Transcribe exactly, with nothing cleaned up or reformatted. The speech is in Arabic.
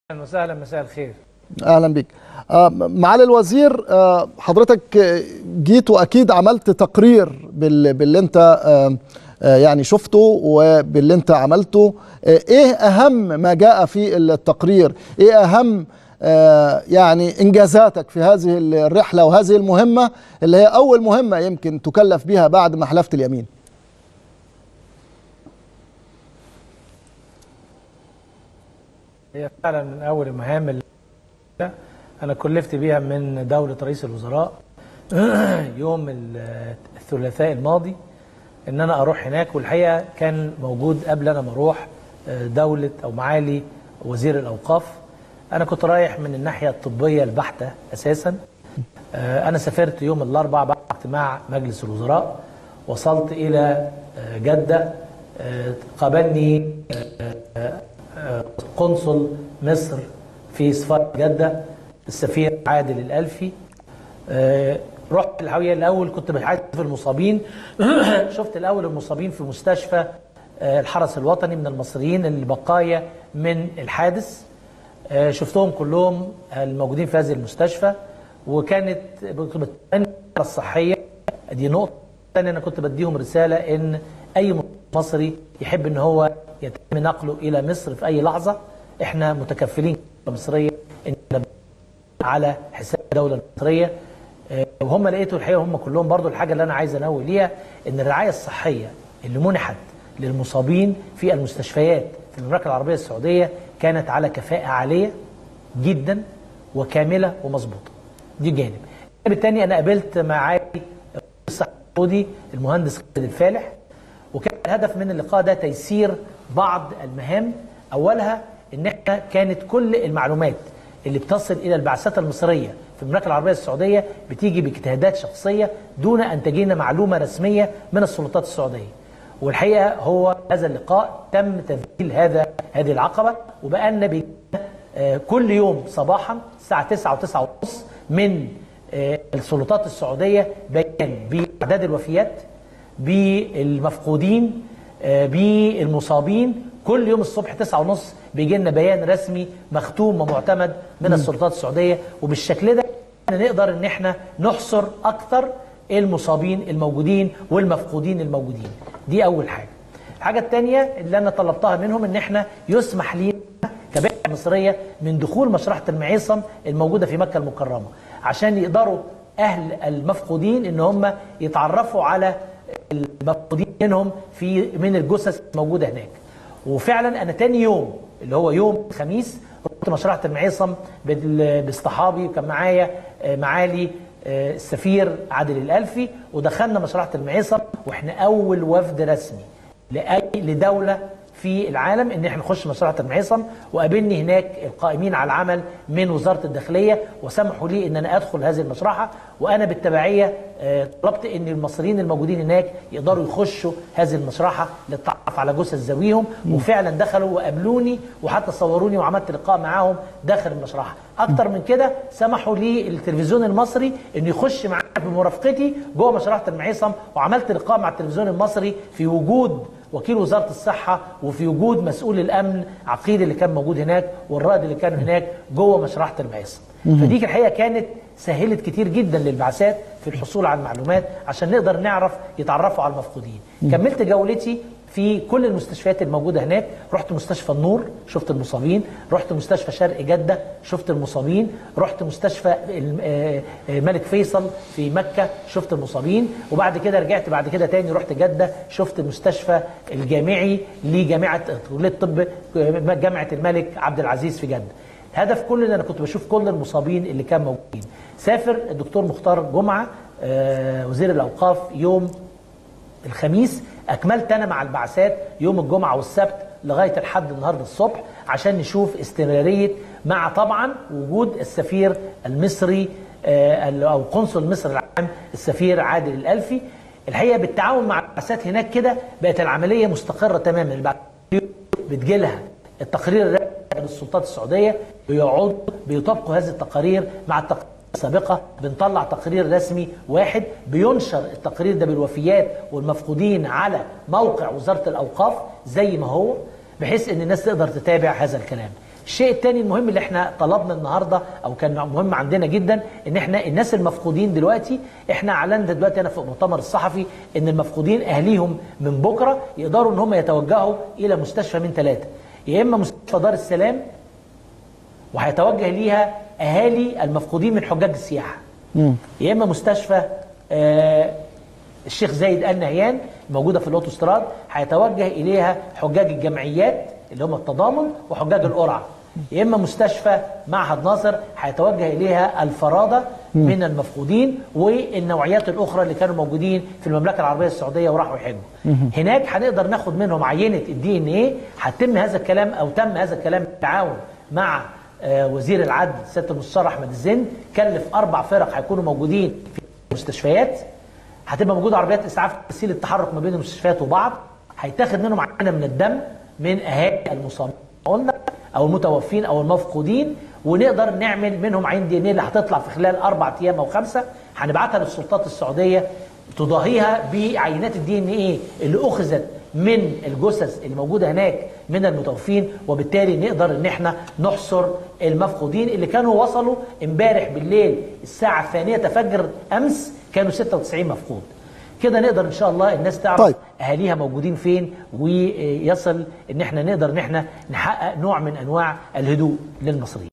اهلا وسهلا، مساء الخير. اهلا بك. آه، معالي الوزير، آه، حضرتك جيت واكيد عملت تقرير بال- باللي انت آه، آه، يعني شفته وباللي انت عملته. آه، ايه اهم ما جاء في التقرير؟ ايه اهم آه، يعني انجازاتك في هذه الرحله وهذه المهمه اللي هي اول مهمه يمكن تكلف بها بعد ما حلفت اليمين؟ هي فعلا من اول المهام اللي انا كلفت بيها من دوله رئيس الوزراء يوم الثلاثاء الماضي ان انا اروح هناك. والحقيقه كان موجود قبل انا ما اروح دوله او معالي وزير الاوقاف. انا كنت رايح من الناحيه الطبيه البحته اساسا. انا سافرت يوم الاربعاء بعد اجتماع مجلس الوزراء، وصلت الى جده، قابلني قنصل مصر في سفارة جدة السفير عادل الألفي. رحت الحقيقة الأول كنت بحاجة في المصابين. شفت الأول المصابين في مستشفى الحرس الوطني من المصريين البقايا من الحادث. شفتهم كلهم الموجودين في هذه المستشفى، وكانت الصحية دي نقطة ثانية. أنا كنت بديهم رسالة إن أي مصري يحب إن هو يتم نقله إلى مصر في أي لحظة، إحنا متكفلين كمصرية إن على حساب الدولة المصرية. وهم لقيتوا الحقيقة هم كلهم برضو الحاجة اللي أنا عايز أنوه ليها إن الرعاية الصحية اللي منحت للمصابين في المستشفيات في المملكة العربية السعودية كانت على كفاءة عالية جدا وكاملة ومظبوطة. دي جانب. الجانب الثاني أنا قابلت معالي الصحة السعودي المهندس خالد الفالح، وكان الهدف من اللقاء ده تيسير بعض المهام. أولها إن احنا كانت كل المعلومات اللي بتصل إلى البعثات المصرية في المملكة العربية السعودية بتيجي باجتهادات شخصية دون أن تجينا معلومة رسمية من السلطات السعودية. والحقيقة هو هذا اللقاء تم تذليل هذا هذه العقبة، وبقى لنا بيجينا كل يوم صباحا الساعة تسعة وتسعة ونص من السلطات السعودية بيان بأعداد الوفيات، بالمفقودين، بالمصابين. كل يوم الصبح تسعة ونص بيجي لنا بيان رسمي مختوم ومعتمد من السلطات السعودية، وبالشكل ده نقدر ان احنا نحصر اكثر المصابين الموجودين والمفقودين الموجودين. دي اول حاجة. الحاجة الثانية اللي انا طلبتها منهم ان احنا يسمح لي كبعثة مصرية من دخول مشرحة المعيصم الموجودة في مكة المكرمة، عشان يقدروا اهل المفقودين ان هم يتعرفوا على المفقودين منهم في من الجثث الموجوده هناك. وفعلا انا تاني يوم اللي هو يوم الخميس رحت مشرحه المعيصم باصطحابي، وكان معايا معالي السفير عادل الألفي، ودخلنا مشرحه المعيصم واحنا اول وفد رسمي لاي لدوله في العالم ان احنا نخش مشرحه المعيصم. وقابلني هناك القائمين على العمل من وزاره الداخليه وسمحوا لي ان انا ادخل هذه المشرحه، وانا بالتبعيه طلبت ان المصريين الموجودين هناك يقدروا يخشوا هذه المشرحه للتعرف على جثث ذويهم. وفعلا دخلوا وقابلوني وحتى صوروني وعملت لقاء معاهم داخل المشرحه. اكتر من كده سمحوا لي التلفزيون المصري انه يخش معايا بمرافقتي جوه مشرحه المعيصم، وعملت لقاء مع التلفزيون المصري في وجود وكيل وزارة الصحة وفي وجود مسؤول الأمن عقيل اللي كان موجود هناك والرائد اللي كان هناك جوه مشرحة المعيصم. فدي الحقيقة كانت سهلت كتير جدا للبعثات في الحصول على المعلومات عشان نقدر نعرف يتعرفوا على المفقودين. كملت جولتي في كل المستشفيات الموجودة هناك. رحت مستشفى النور شفت المصابين، رحت مستشفى شرق جدة شفت المصابين، رحت مستشفى الملك فيصل في مكة شفت المصابين، وبعد كده رجعت بعد كده تاني رحت جدة شفت المستشفى الجامعي لجامعة كلية الطب جامعة الملك عبد العزيز في جدة. الهدف كله ان انا كنت بشوف كل المصابين اللي كانوا موجودين. سافر الدكتور مختار جمعة وزير الأوقاف يوم الخميس، أكملت أنا مع البعثات يوم الجمعة والسبت لغاية الحد النهاردة الصبح عشان نشوف استمرارية، مع طبعا وجود السفير المصري أو قنصل مصر العام السفير عادل الألفي. الحقيقة بالتعاون مع البعثات هناك كده بقت العملية مستقرة تماما. البعثات بتجيلها التقرير الرسمي من السلطات السعودية، بيقعدوا بيطبقوا هذه التقارير مع التقارير السابقة. بنطلع تقرير رسمي واحد بينشر التقرير ده بالوفيات والمفقودين على موقع وزارة الأوقاف زي ما هو، بحيث ان الناس تقدر تتابع هذا الكلام. الشيء الثاني المهم اللي احنا طلبنا النهارده او كان مهم عندنا جدا ان احنا الناس المفقودين دلوقتي، احنا اعلنا دلوقتي انا في المؤتمر الصحفي ان المفقودين اهليهم من بكره يقدروا ان هم يتوجهوا الى مستشفى من ثلاثه، يا اما مستشفى دار السلام وهيتوجه ليها اهالي المفقودين من حجاج السياحه، يا اما مستشفى آه الشيخ زايد ال نهيان موجوده في الاوتوستراد هيتوجه اليها حجاج الجمعيات اللي هم التضامن وحجاج القرعه، يا اما مستشفى معهد ناصر هيتوجه اليها الفراده من المفقودين والنوعيات الاخرى اللي كانوا موجودين في المملكه العربيه السعوديه وراحوا يحجوا. هناك هنقدر ناخد منهم عينه الدي ان ايه، هتم هذا الكلام او تم هذا الكلام بالتعاون مع آه وزير العدل سياده المستشار احمد الزند، كلف اربع فرق هيكونوا موجودين في المستشفيات، هتبقى موجوده عربيات اسعاف تسهيل التحرك ما بين المستشفيات وبعض، هيتاخد منهم عينه من الدم من اهالي المصابين قلنا او المتوفين او المفقودين، ونقدر نعمل منهم عين دي ان ايه اللي هتطلع في خلال اربع ايام او خمسه، هنبعتها للسلطات السعوديه تضاهيها بعينات الدي ان ايه اللي اخذت من الجثث اللي موجوده هناك من المتوفين، وبالتالي نقدر ان احنا نحصر المفقودين اللي كانوا وصلوا امبارح بالليل الساعه الثانيه فجر امس كانوا ستة وتسعين مفقود. كده نقدر ان شاء الله الناس تعرف طيب. اهاليها موجودين فين، ويصل ان احنا نقدر ان احنا نحقق نوع من انواع الهدوء للمصريين.